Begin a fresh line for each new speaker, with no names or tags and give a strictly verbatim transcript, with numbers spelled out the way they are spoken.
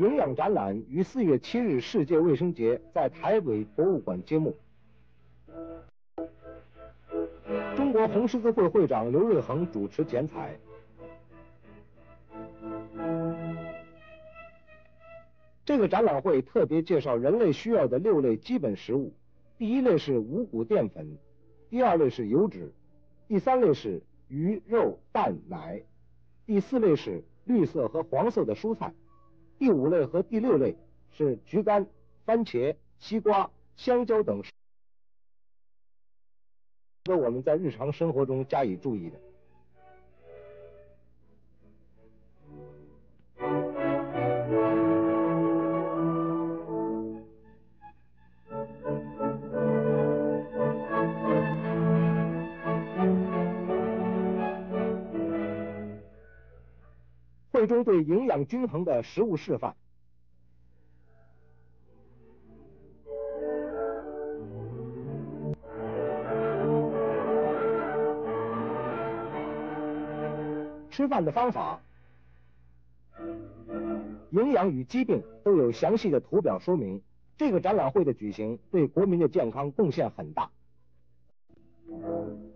营养展览于四月七日世界卫生节在台北博物馆揭幕。中国红十字会会长刘瑞恒主持剪彩。这个展览会特别介绍人类需要的六类基本食物，第一类是五谷淀粉，第二类是油脂，第三类是鱼、肉、蛋、奶，第四类是绿色和黄色的蔬菜，第五类和第六类是橘干、番茄、西瓜、香蕉等，值得我们在日常生活中加以注意的。会中对营养均衡的食物示范。吃饭的方法，营养与疾病都有详细的图表说明。这个展览会的举行对国民的健康贡献很大。